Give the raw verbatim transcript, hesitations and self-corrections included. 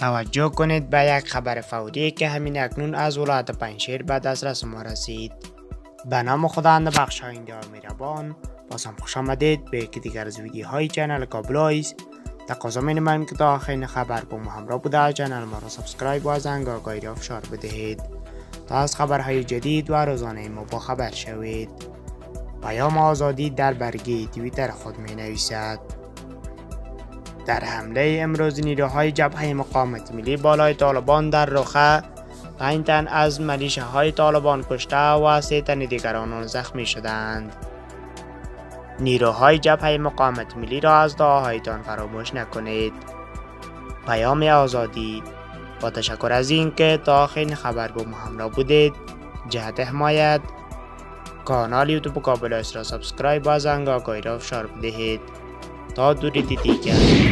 توجه کنید به یک خبر فوری که همین اکنون از ولایت پنجشیر به دسترس ما رسید. به نام خداوند بخشاینده و مهربان. باز هم خوش آمدید به یکی دیگر از ویدیوهای چنل کابل آیز. تقاضا می‌نمایم که تا آخرین خبر با ما همراه بوده چنل ما را سابسکرایب و زنگ آگاهی را فشار بدهید تا از خبرهای جدید و روزانه ما با خبر شوید. پیام آزادی در برگه توییتر خود می نویسد: در حمله امروز نیروهای جبهه مقاومت ملی بالای طالبان در رخه، پنج تن از ملیشه های طالبان کشته و سه تن دیگران زخمی شدند. نیروهای جبهه مقاومت ملی را از دعاهایتان فراموش نکنید. پیام آزادی. با تشکر از اینکه تا آخرین خبر با ما همراه بودید. جهت حمایت کانال یوتیوب کابل آیز را سابسکرایب و زنگ آگاهی را فشار بدهید تا دوری دیگر